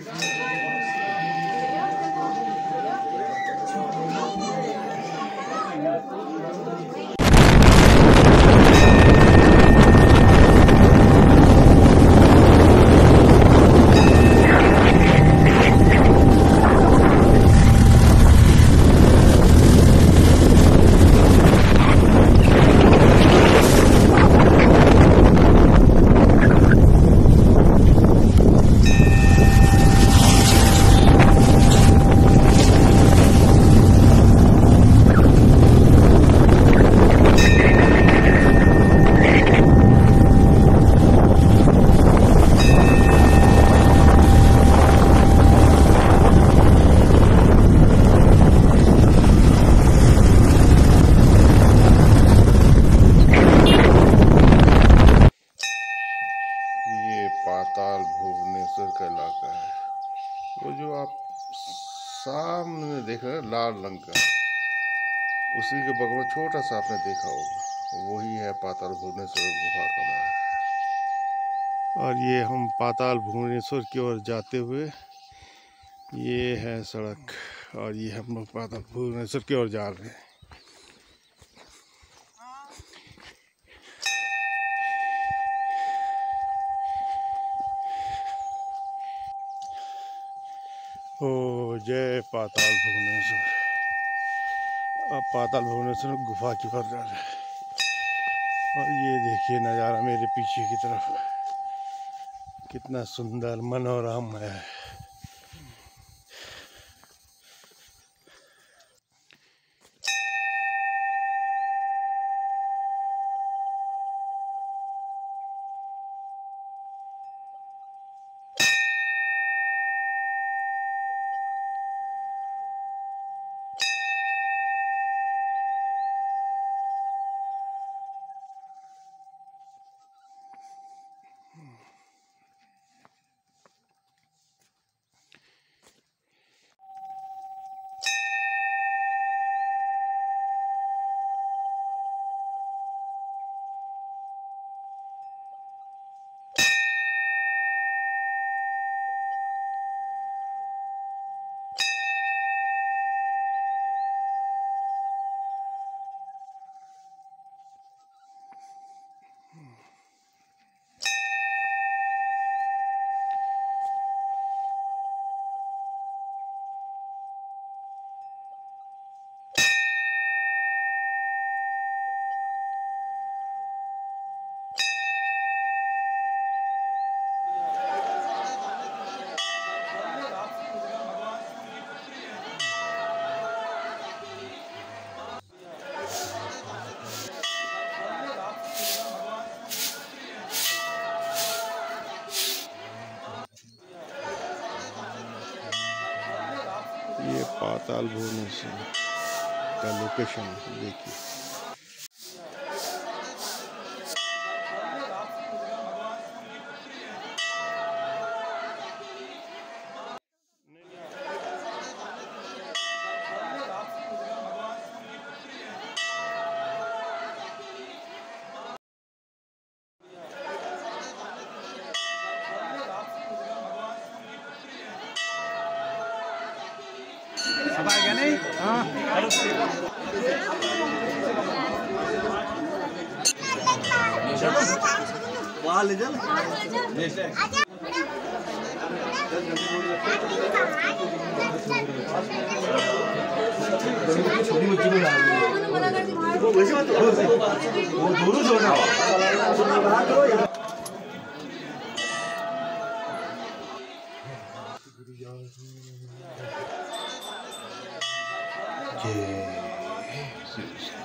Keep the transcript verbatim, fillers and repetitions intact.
पाताल भुवनेश्वर का इलाका है। वो जो आप सामने देख रहे हैं लाल रंग का, उसी के बगल में छोटा सा आपने देखा होगा, वही है पाताल भुवनेश्वर गुफा का मार्ग। और ये हम पाताल भुवनेश्वर की ओर जाते हुए, ये है सड़क, और ये हम लोग पाताल भुवनेश्वर की ओर जा रहे हैं। ओ जय पाताल भुवनेश्वर। अब पाताल भुवनेश्वर गुफा की ओर जा रहे हैं। और ये देखिए नज़ारा मेरे पीछे की तरफ, कितना सुंदर मनोरम है। ये पाताल भुवनेश्वर का लोकेशन देखिए। अब आएगा नहीं? हाँ। वहाँ ले चल। छोटी बच्ची को डाल वो वैसे मत वो दोनों छोड़ना जय